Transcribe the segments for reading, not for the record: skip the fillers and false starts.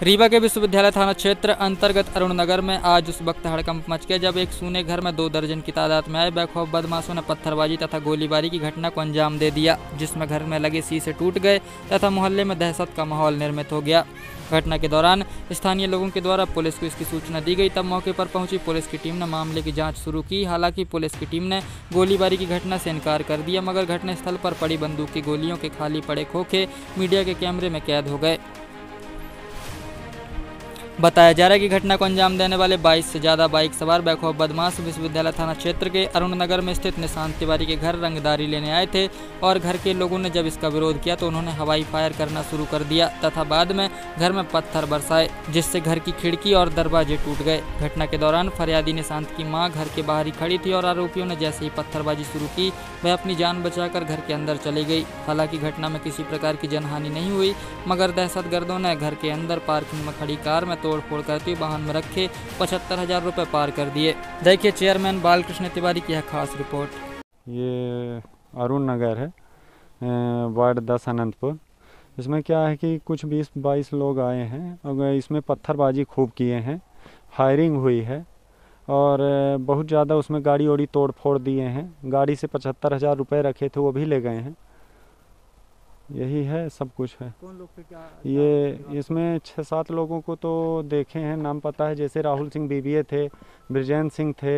रीवा के विश्वविद्यालय थाना क्षेत्र अंतर्गत अरुण नगर में आज उस वक्त हड़कंप मच गया जब एक सूने घर में 2 दर्जन की तादाद में आए बेखौफ बदमाशों ने पत्थरबाजी तथा गोलीबारी की घटना को अंजाम दे दिया, जिसमें घर में लगे शीशे टूट गए तथा मोहल्ले में दहशत का माहौल निर्मित हो गया। घटना के दौरान स्थानीय लोगों के द्वारा पुलिस को इसकी सूचना दी गई। तब मौके पर पहुंची पुलिस की टीम ने मामले की जांच शुरू की। हालांकि पुलिस की टीम ने गोलीबारी की घटना से इनकार कर दिया, मगर घटनास्थल पर पड़ी बंदूक की गोलियों के खाली पड़े खोखे मीडिया के कैमरे में कैद हो गए। बताया जा रहा है कि घटना को अंजाम देने वाले 22 से ज़्यादा बाइक सवार बेखौफ बदमाश विश्वविद्यालय थाना क्षेत्र के अरुण नगर में स्थित निशांत तिवारी के घर रंगदारी लेने आए थे और घर के लोगों ने जब इसका विरोध किया तो उन्होंने हवाई फायर करना शुरू कर दिया तथा बाद में घर में पत्थर बरसाए, जिससे घर की खिड़की और दरवाजे टूट गए। घटना के दौरान फरियादी निशांत की मां घर के बाहर ही खड़ी थी और आरोपियों ने जैसे ही पत्थरबाजी शुरू की वह अपनी जान बचाकर घर के अंदर चली गई। हालांकि घटना में किसी प्रकार की जनहानि नहीं हुई, मगर दहशतगर्दों ने घर के अंदर पार्किंग में खड़ी कार में तोड़फोड़ करते वाहन में रखे 75,000 रुपए पार कर दिए। देखिए चेयरमैन बालकृष्ण तिवारी की है खास रिपोर्ट। ये अरुण नगर है, वार्ड 10 अनंतपुर। इसमें क्या है कि कुछ 20-22 लोग आए हैं और इसमें पत्थरबाजी खूब किए हैं, फायरिंग हुई है और बहुत ज़्यादा उसमें गाड़ी ओड़ी तोड़ फोड़ दिए हैं। गाड़ी से 75,000 रुपये रखे थे वो भी ले गए हैं। यही है, सब कुछ है। कौन लोग थे? क्या ये इसमें 6-7 लोगों को तो देखे हैं, नाम पता है, जैसे राहुल सिंह बीबीए थे, ब्रिजेंद्र सिंह थे,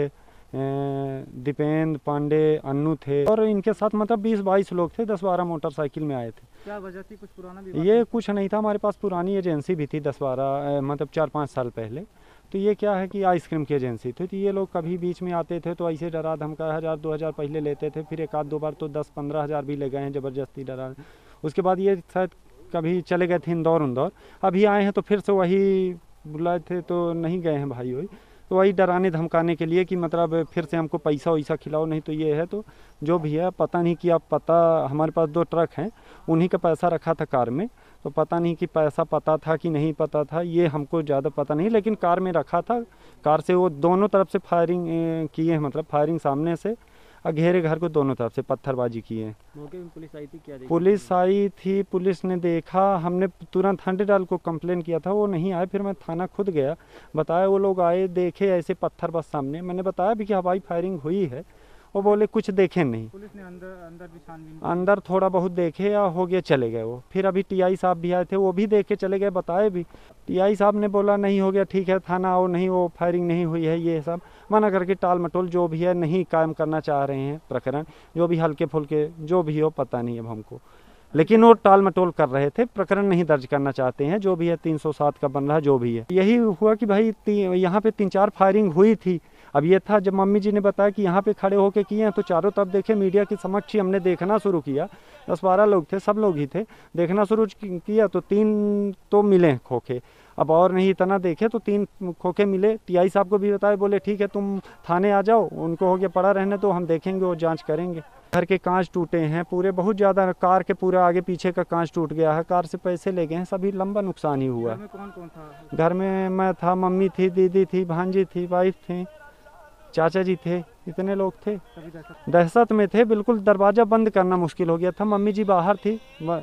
दीपेंद्र पांडे, अन्नू थे और इनके साथ मतलब 20-22 लोग थे। 10-12 मोटरसाइकिल में आए थे। क्या वजह थी? कुछ पुराना भी ये कुछ नहीं था, हमारे पास पुरानी एजेंसी भी थी 10-12 मतलब 4-5 साल पहले। तो ये क्या है कि आइसक्रीम की एजेंसी थी, तो ये लोग कभी बीच में आते थे तो ऐसे डरा धमका 1000-2000 पहले लेते थे, फिर 1-2 बार तो 10-15,000 भी ले गए हैं ज़बरदस्ती डरा। उसके बाद ये शायद कभी चले गए थे इंदौर। अभी आए हैं तो फिर से वही बुलाए थे तो नहीं गए हैं भाई वही, तो वही डराने धमकाने के लिए कि मतलब फिर से हमको पैसा वैसा खिलाओ, नहीं तो ये है। तो जो भी है पता नहीं कि, अब पता हमारे पास 2 ट्रक हैं, उन्हीं का पैसा रखा था कार में, तो पता नहीं कि पैसा पता था कि नहीं पता था, ये हमको ज़्यादा पता नहीं, लेकिन कार में रखा था। कार से वो दोनों तरफ से फायरिंग किए हैं, मतलब फायरिंग सामने से घेरे घर को दोनों तरफ से पत्थरबाजी की है। मौके में पुलिस आई थी? क्या पुलिस आई थी, पुलिस ने देखा, हमने तुरंत 100 को कंप्लेन किया था, वो नहीं आए। फिर मैं थाना खुद गया, बताया, वो लोग आए, देखे ऐसे पत्थर बस सामने। मैंने बताया भी कि हवाई फायरिंग हुई है, वो बोले कुछ देखे नहीं। पुलिस ने अंदर भी छानबीन, अंदर थोड़ा बहुत देखे या हो गया, चले गए वो। फिर अभी टीआई साहब भी आए थे, वो भी देख के चले गए, बताए भी। टीआई साहब ने बोला नहीं हो गया, ठीक है थाना आओ, नहीं वो फायरिंग नहीं हुई है, ये सब मना करके टाल मटोल जो भी है नहीं कायम करना चाह रहे हैं प्रकरण, जो भी हल्के फुल्के जो भी हो पता नहीं अब हमको, लेकिन वो टाल मटोल कर रहे थे, प्रकरण नहीं दर्ज करना चाहते हैं। जो भी है 307 का बन रहा, जो भी है। यही हुआ कि भाई यहाँ पे 3-4 फायरिंग हुई थी। अब ये था जब मम्मी जी ने बताया कि यहाँ पे खड़े होके किए हैं, तो चारों तरफ देखे, मीडिया के समक्ष ही हमने देखना शुरू किया। 10-12 लोग थे, सब लोग ही थे, देखना शुरू किया तो 3 तो मिले खोखे। अब और नहीं इतना देखे तो 3 खोखे मिले। टीआई साहब को भी बताया, बोले ठीक है तुम थाने आ जाओ, उनको हो गया पड़ा रहने तो हम देखेंगे, वो जांच करेंगे। घर के कांच टूटे हैं पूरे, बहुत ज़्यादा, कार के पूरे आगे पीछे का कांच टूट गया है, कार से पैसे ले गए हैं, सभी लंबा नुकसान ही हुआ। घर में कौन था? घर में मैं था, मम्मी थी, दीदी थी, भांजी थी, वाइफ थी, चाचा जी थे, इतने लोग थे। दहशत में थे बिल्कुल, दरवाज़ा बंद करना मुश्किल हो गया था। मम्मी जी बाहर थी,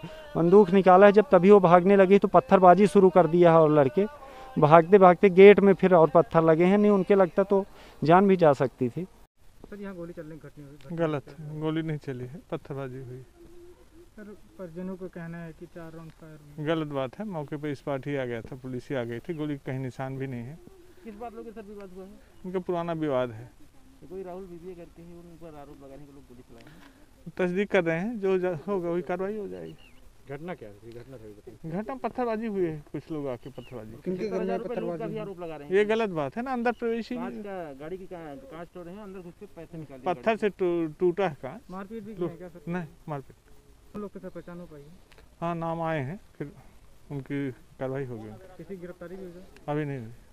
बंदूक निकाला है जब, तभी वो भागने लगी तो पत्थरबाजी शुरू कर दिया है और लड़के भागते भागते गेट में फिर और पत्थर लगे हैं, नहीं उनके लगता तो जान भी जा सकती थी। सर यहाँ गोली चलने की घटना हुई? गलत, गोली नहीं चली है, पत्थरबाजी हुई। सर परिजनों को कहना है कि 4 राउंड फायर। गलत बात है, मौके पर इस पार्टी आ गया था, पुलिस ही आ गई थी, गोली कहीं निशान भी नहीं है। किस बात लोग के साथ विवाद हुआ है? उनका पुराना विवाद है। तो कोई राहुल बीबीए करते हैं, उन पर आरोप लगाने के लोग गोली चलाएंगे। तस्दीक कर रहे हैं, जो होगा वही कार्रवाई हो जाएगी। घटना क्या है? घटना थोड़ी घटना पत्थरबाजी हुई है, कुछ लोग आके पत्थरबाजी। किनके घर में पत्थरबाजी का आरोप लगा रहे हैं? ये गलत बात है ना, अंदर प्रवेश ही। गाड़ी की कांच तोड़े हैं, अंदर घुस के पैसे निकाले, पत्थर से टूटा है कांच। मारपीट भी की है क्या सर? नहीं, मारपीट। लोग के साथ पहचान हो पाई है? हाँ, नाम आए हैं, फिर उनकी कार्रवाई होगी। किसी गिरफ्तारी भी हुई? अभी नहीं हुई।